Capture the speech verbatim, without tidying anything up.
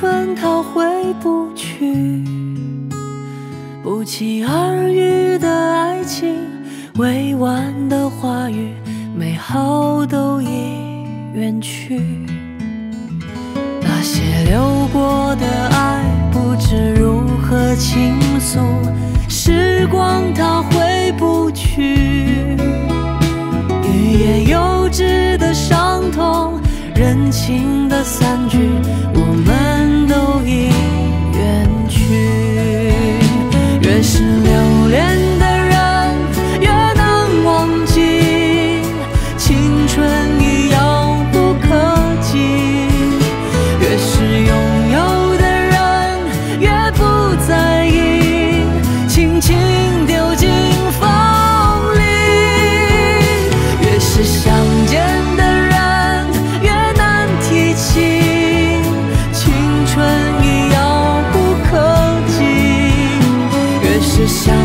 春它回不去，不期而遇的爱情，委婉的话语，美好都已远去。那些流过的爱，不知如何倾诉，时光它回不去。欲言又止的伤痛，人情的散聚，我们都已远去。越是留恋的人，越难忘记，青春已遥不可及。越是拥有的人，越不在意，轻轻丢进风里。越是想见的人，越难提起，青春已遥不可及。越是想